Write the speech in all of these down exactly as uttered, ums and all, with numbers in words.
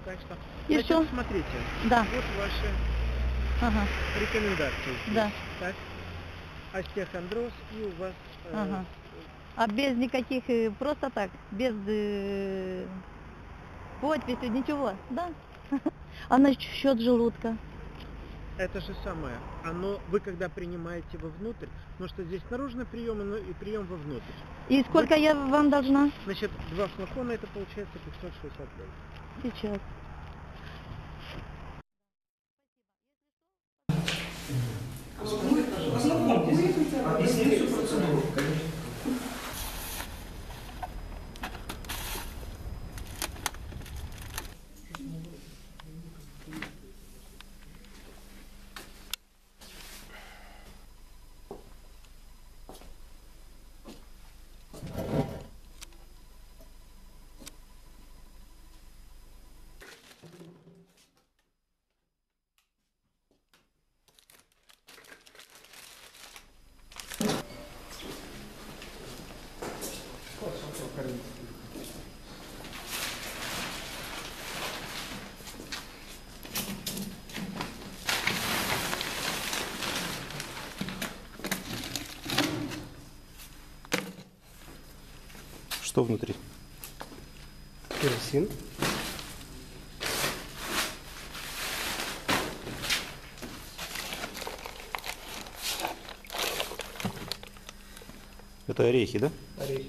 Так что, И значит, что? смотрите, Да. вот ваши Ага. рекомендации здесь. Да. Так, остеохондроз и у вас... Э, Ага. А без никаких, э, просто так, без э, подписи, ничего, да? А насчет желудка? Это же самое. Оно, вы когда принимаете вовнутрь, потому что здесь наружный прием ну, и прием вовнутрь. И сколько вы, я вам должна? Значит, два флакона, это получается пятьсот шестьдесят рублей. Сейчас. Познакомьтесь, объясню всю процедуру. Что внутри? Керосин. Это орехи, да? Орехи.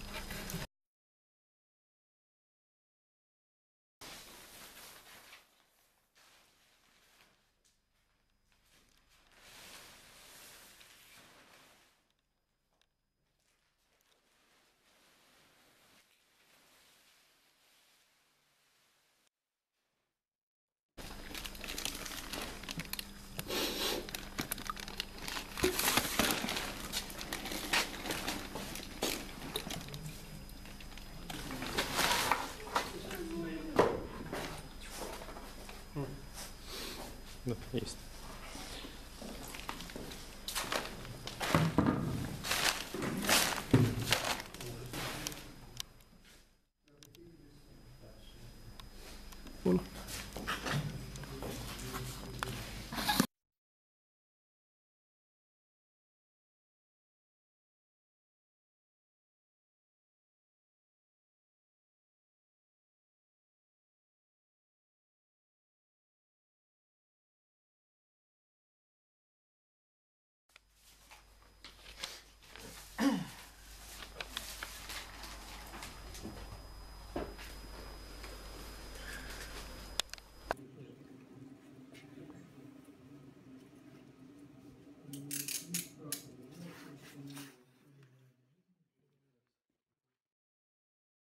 Да, есть. Понял.